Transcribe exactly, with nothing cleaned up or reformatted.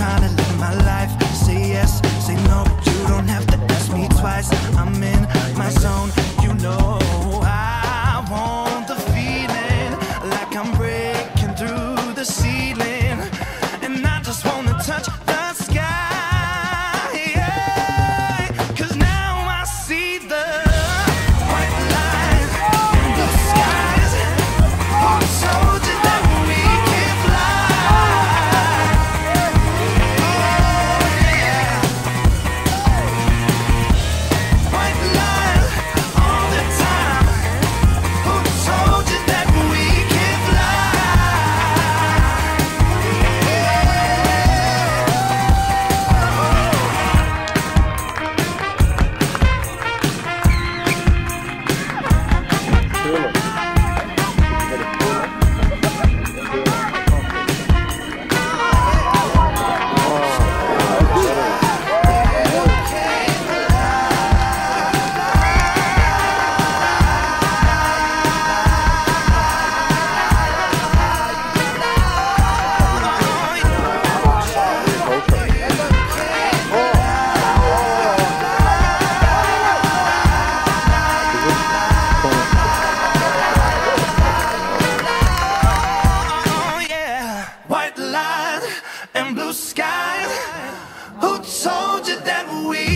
trying to live my life. Say yes, say no, you don't have to ask me twice. I'm in my zone, you know I want the feeling like I'm breaking through the ceiling, and I just wanna touch the sky, yeah. Cause now I see the white line and blue skies. Who told you that we can fly? Oh yeah. White line all the time. Who told you that we can fly? Oh yeah, white line and blue skies. Who told you that we